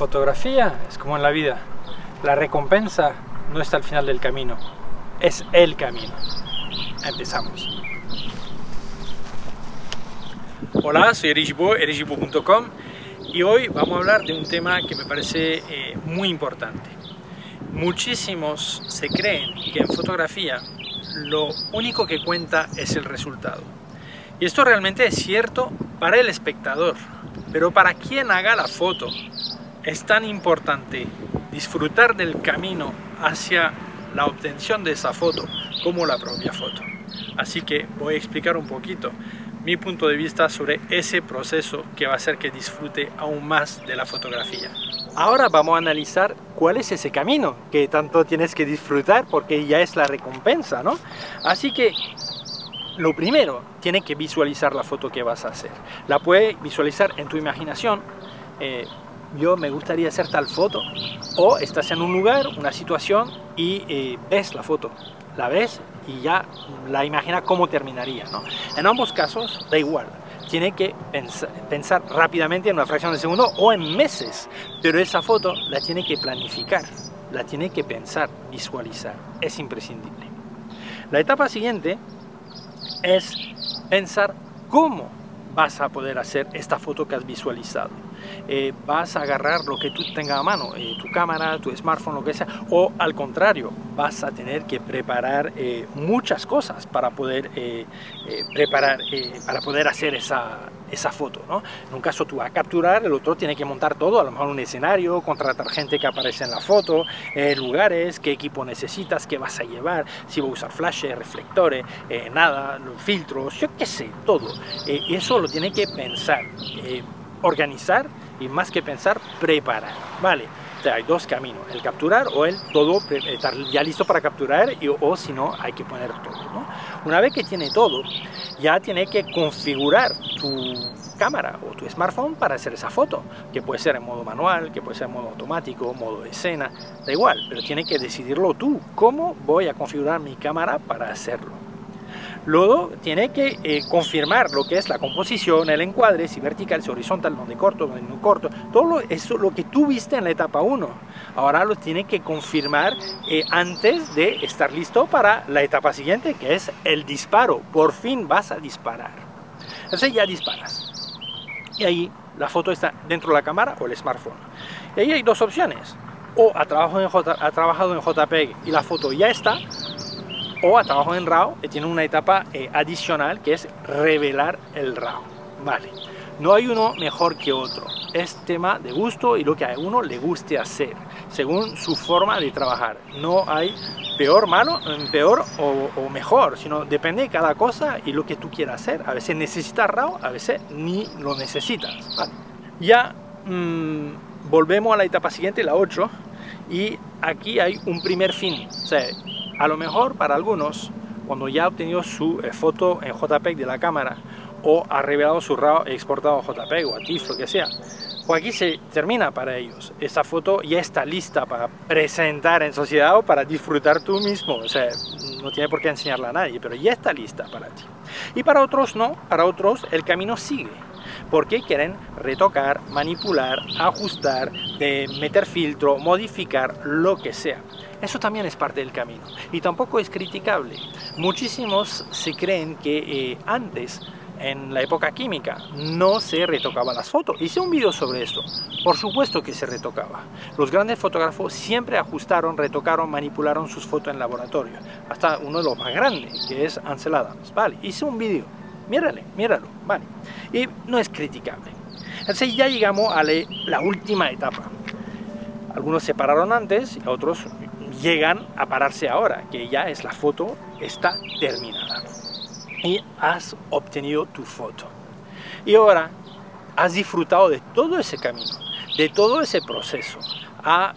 fotografía es como en la vida. La recompensa no está al final del camino, es el camino. Empezamos. Hola, soy Erigibo, erigibo.com, y hoy vamos a hablar de un tema que me parece muy importante. Muchísimos se creen que en fotografía lo único que cuenta es el resultado. Y esto realmente es cierto para el espectador, pero para quien haga la foto es tan importante disfrutar del camino hacia la obtención de esa foto como la propia foto. Así que voy a explicar un poquito mi punto de vista sobre ese proceso que va a hacer que disfrute aún más de la fotografía. Ahora vamos a analizar cuál es ese camino que tanto tienes que disfrutar, porque ya es la recompensa, ¿no? Así que lo primero, tienes que visualizar la foto que vas a hacer. La puedes visualizar en tu imaginación. Yo me gustaría hacer tal foto, o estás en un lugar, una situación y ves la foto, la ves y ya la imaginas cómo terminaría, ¿no? En ambos casos da igual, tiene que pensar rápidamente en una fracción de segundo o en meses, pero esa foto la tiene que planificar, la tiene que pensar, visualizar, es imprescindible. La etapa siguiente es pensar cómo vas a poder hacer esta foto que has visualizado. Vas a agarrar lo que tú tengas a mano, tu cámara, tu smartphone, lo que sea, o al contrario, vas a tener que preparar muchas cosas para poder hacer esa foto, ¿no? En un caso tú vas a capturar, el otro tiene que montar todo, a lo mejor un escenario, contratar gente que aparece en la foto, lugares, qué equipo necesitas, qué vas a llevar, si vas a usar flashes, reflectores, filtros, yo qué sé, todo. Y eso lo tiene que pensar, organizar y, más que pensar, preparar, ¿vale? O sea, hay dos caminos, el capturar o el todo estar ya listo para capturar, o si no, hay que poner todo, ¿no? Una vez que tiene todo, ya tiene que configurar tu cámara o tu smartphone para hacer esa foto, que puede ser en modo manual, que puede ser en modo automático, modo escena, da igual, pero tiene que decidirlo tú, cómo voy a configurar mi cámara para hacerlo. Luego tiene que confirmar lo que es la composición, el encuadre, si vertical, si horizontal, donde corto, donde no corto, todo eso lo que tú viste en la etapa 1. Ahora lo tiene que confirmar antes de estar listo para la etapa siguiente, que es el disparo. Por fin vas a disparar. Entonces ya disparas. Y ahí la foto está dentro de la cámara o el smartphone. Y ahí hay dos opciones. O ha trabajado en JPEG y la foto ya está, o a trabajo en RAW, que tiene una etapa adicional, que es revelar el RAW. Vale, no hay uno mejor que otro, es tema de gusto y lo que a uno le guste hacer, según su forma de trabajar. No hay peor o mejor, sino depende de cada cosa y lo que tú quieras hacer. A veces necesitas RAW, a veces ni lo necesitas. Vale. Ya volvemos a la etapa siguiente, la 8, y aquí hay un primer fin. O sea, a lo mejor para algunos, cuando ya ha obtenido su foto en JPEG de la cámara, o ha revelado su RAW exportado a JPEG o a TIFF, lo que sea, pues aquí se termina para ellos. Esta foto ya está lista para presentar en sociedad o para disfrutar tú mismo. O sea, no tiene por qué enseñarla a nadie, pero ya está lista para ti. Y para otros no, para otros el camino sigue, porque quieren retocar, manipular, ajustar, meter filtro, modificar, lo que sea. Eso también es parte del camino y tampoco es criticable. Muchísimos se creen que antes, en la época química, no se retocaba las fotos. Hice un vídeo sobre esto. Por supuesto que se retocaba. Los grandes fotógrafos siempre ajustaron, retocaron, manipularon sus fotos en laboratorio. Hasta uno de los más grandes, que es Ansel Adams. Vale, hice un vídeo. Míralo, vale. Y no es criticable. Entonces ya llegamos a la última etapa. Algunos se pararon antes y otros llegan a pararse ahora, que ya es la foto, está terminada. Y has obtenido tu foto. Y ahora has disfrutado de todo ese camino, de todo ese proceso. Ha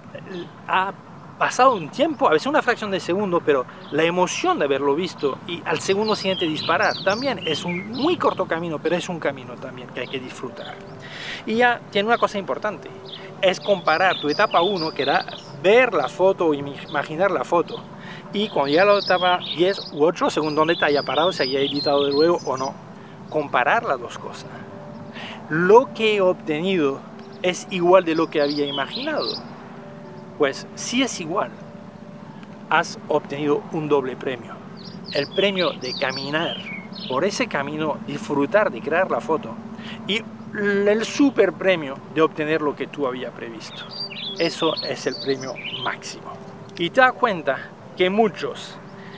pasado un tiempo, a veces una fracción de segundo, pero la emoción de haberlo visto y al segundo siguiente disparar también es un muy corto camino, pero es un camino también que hay que disfrutar. Y ya tiene una cosa importante, es comparar tu etapa 1, que era ver la foto o imaginar la foto, y cuando llega la etapa 10 u 8, según dónde te haya parado, si haya editado de luego o no, comparar las dos cosas. Lo que he obtenido es igual de lo que había imaginado. Pues si es igual, has obtenido un doble premio. El premio de caminar por ese camino, disfrutar de crear la foto, y el super premio de obtener lo que tú habías previsto. Eso es el premio máximo. Y te das cuenta que muchos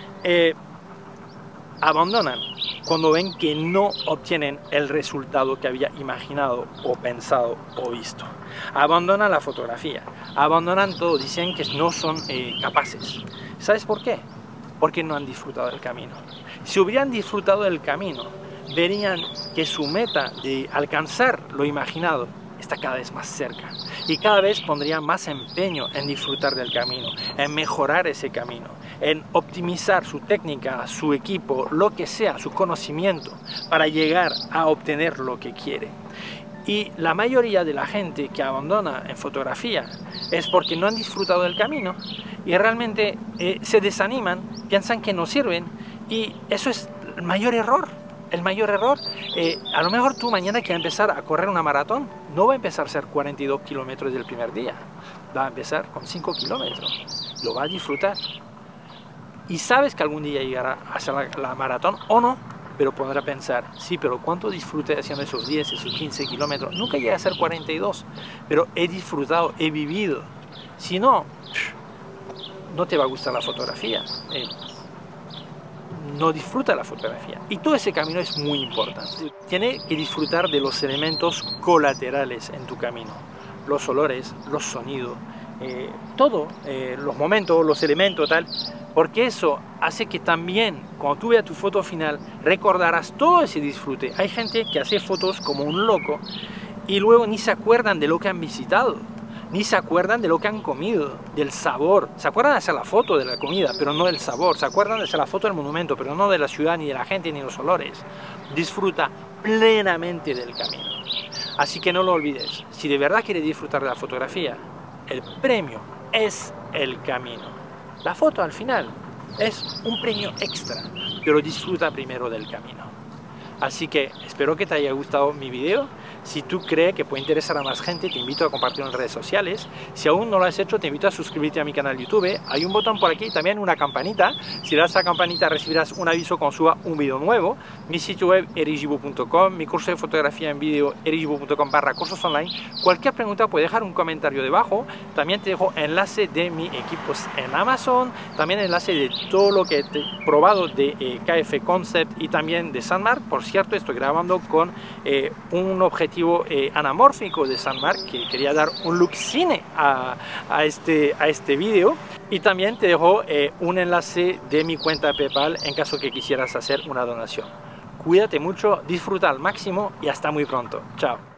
abandonan cuando ven que no obtienen el resultado que había imaginado o pensado o visto. Abandonan la fotografía, abandonan todo, dicen que no son capaces. ¿Sabes por qué? Porque no han disfrutado del camino. Si hubieran disfrutado del camino, verían que su meta de alcanzar lo imaginado está cada vez más cerca y cada vez pondrían más empeño en disfrutar del camino, en mejorar ese camino, en optimizar su técnica, su equipo, lo que sea, su conocimiento para llegar a obtener lo que quiere. Y la mayoría de la gente que abandona en fotografía es porque no han disfrutado del camino y realmente se desaniman, piensan que no sirven, y eso es el mayor error. El mayor error, a lo mejor tú mañana quieres empezar a correr una maratón, no va a empezar a ser 42 kilómetros del primer día, va a empezar con 5 kilómetros, lo va a disfrutar. Y sabes que algún día llegará a hacer la maratón o no, pero podrá pensar, sí, pero ¿cuánto disfruté haciendo esos 10, esos 15 kilómetros? Nunca llegué a ser 42, pero he disfrutado, he vivido. Si no, no te va a gustar la fotografía. No disfruta la fotografía, y todo ese camino es muy importante. Tienes que disfrutar de los elementos colaterales en tu camino, los olores, los sonidos, todo, los momentos, los elementos, tal, porque eso hace que también cuando tú veas tu foto final recordarás todo ese disfrute. Hay gente que hace fotos como un loco y luego ni se acuerdan de lo que han visitado, ni se acuerdan de lo que han comido, del sabor. Se acuerdan de hacer la foto de la comida, pero no del sabor. Se acuerdan de hacer la foto del monumento, pero no de la ciudad, ni de la gente, ni de los olores. Disfruta plenamente del camino. Así que no lo olvides. Si de verdad quieres disfrutar de la fotografía, el premio es el camino. La foto al final es un premio extra, pero disfruta primero del camino. Así que espero que te haya gustado mi video. Si tú crees que puede interesar a más gente, te invito a compartirlo en redes sociales. Si aún no lo has hecho, te invito a suscribirte a mi canal YouTube. Hay un botón por aquí, también una campanita. Si le das a la campanita recibirás un aviso cuando suba un video nuevo. Mi sitio web erigibu.com, mi curso de fotografía en vídeo erigibu.com/cursos online. Cualquier pregunta puedes dejar un comentario debajo. También te dejo enlace de mi equipos en Amazon, también enlace de todo lo que he probado de KF Concept y también de Sunmark. Por cierto, estoy grabando con un objetivo anamórfico de Sunmark, que quería dar un look cine a este vídeo. Y también te dejo un enlace de mi cuenta PayPal en caso que quisieras hacer una donación. Cuídate mucho, disfruta al máximo y hasta muy pronto. Chao.